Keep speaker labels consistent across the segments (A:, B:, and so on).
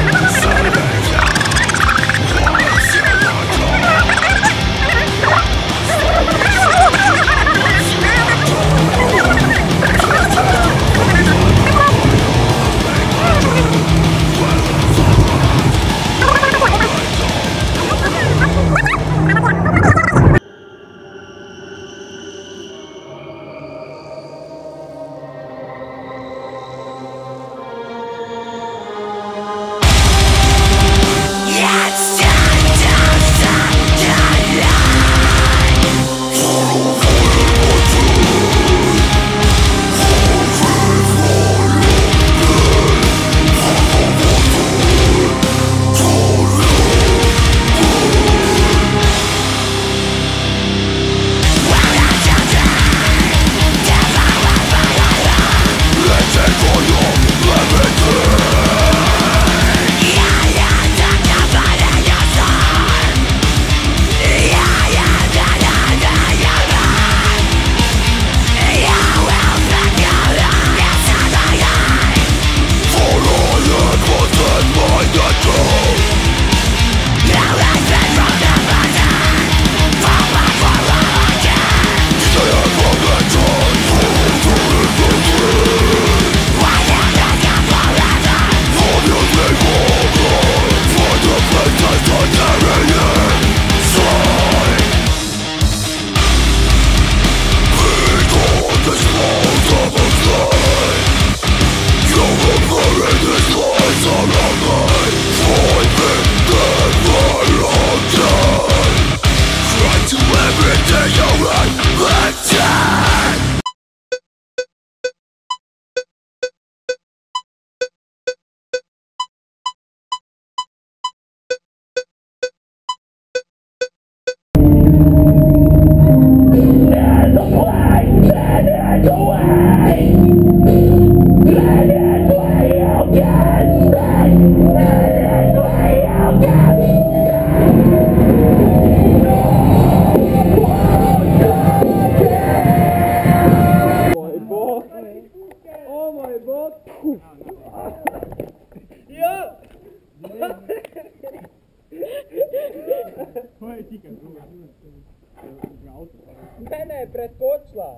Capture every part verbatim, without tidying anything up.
A: Mene je preskočila.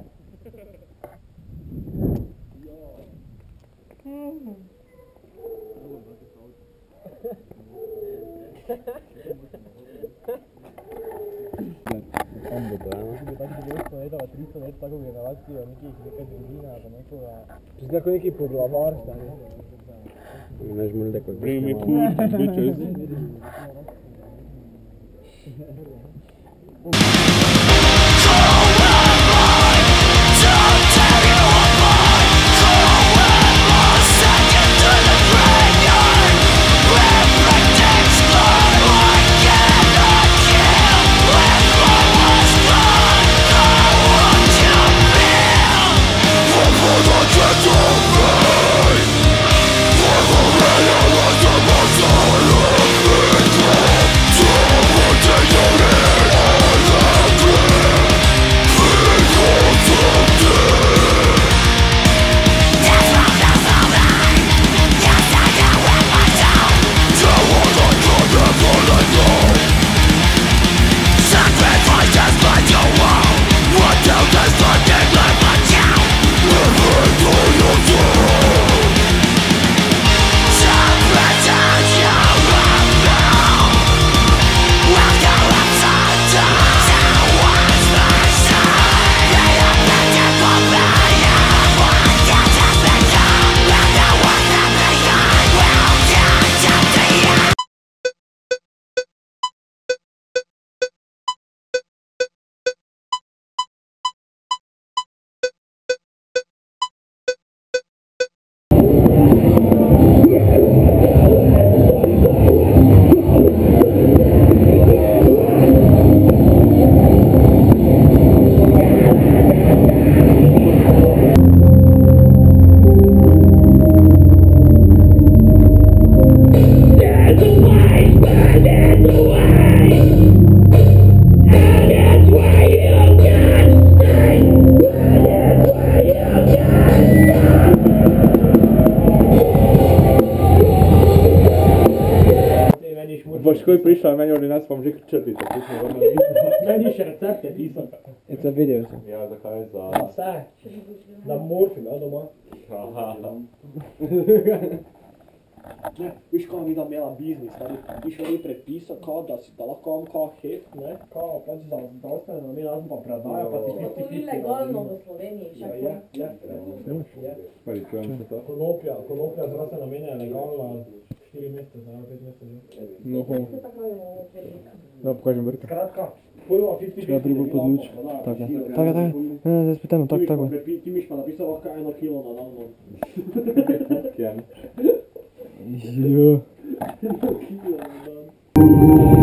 A: tristo let tako generacijo nekih nekaj družina, pa nekoga... Zdaj tako neki poglavar stane.
B: Imaš mu nekaj
C: Bring me food, bitches.
D: Don't
C: boš takoj prišla, meni oni nas vam že črti, tako smo vrnili.
A: Meni še recepte pisati.
B: It's a video.
C: Ja, zakaj za...
A: Ja, vse. Da morfim, ja, doma.
C: Aha.
A: Ne, viš kaj mi da imela biznis, ali viš oni predpisa, kao da si, da lahko vam kao het, ne, kao pač za zdravstvene namene, jaz pa predaja, pa si
D: To
A: fifty
D: ni
A: fifty.
D: legalno v Sloveniji, še
A: Ja, je, je, je.
C: Pa li čujem se to?
A: Konoplja, konoplja za zdravstvene namene je legalna štiri mesece, zdaj pet mesecev že.
B: No, ho.
D: Se tako je velika.
B: Da, pokažem vrka.
A: Skratka, pojma fifty fifty.
B: Treba drugo podluč. Tako je. Tako je, tako je. Ne, ne, zdaj spitamo, tako, tako je.
A: Ti miš pa napisal lahko eno kilo na dan.
C: Kje?
B: Jo.
A: Eno kilo na dan.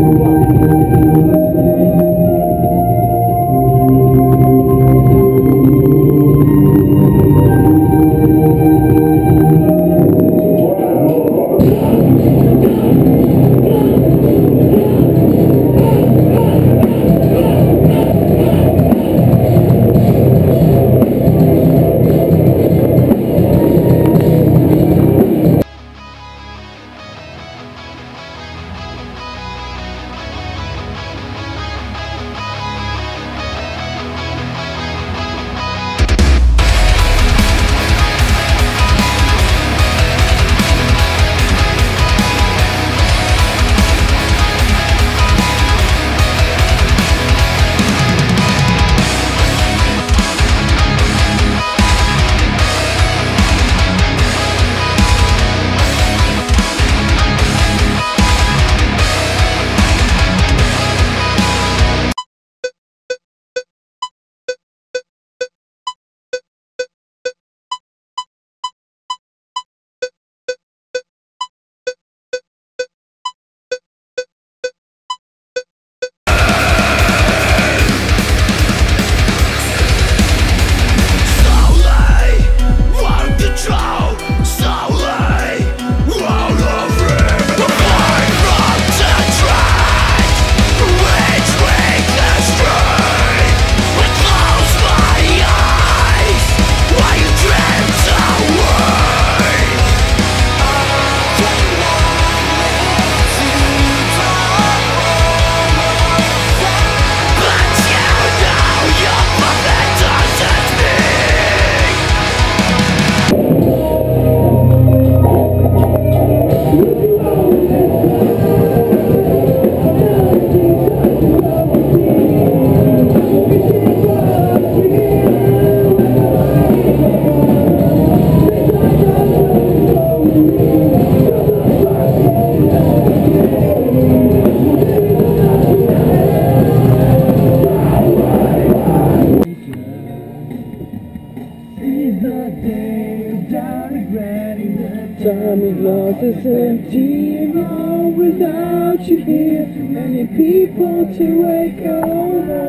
B: Time is lost, it's empty, alone without you here. Many people to wake over.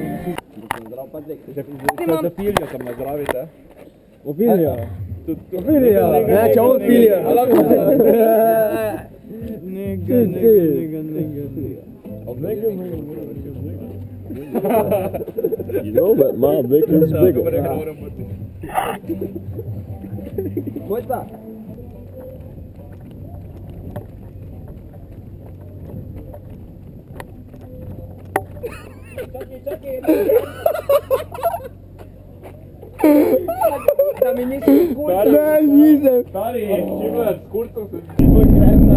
C: Opilijo sem nazdravite.
B: Opilijo? Opilijo? Ne, če opilijo. Nega, nega, nega, nega, nega.
A: Nega, nega, nega.
C: You know that my dick is bigger.
B: Pojď pa.
A: Čakaj, čakaj.
B: Da mi nisi kurto. Ne, nisem.
C: Stari, če gledaj, s kurtom se zdi.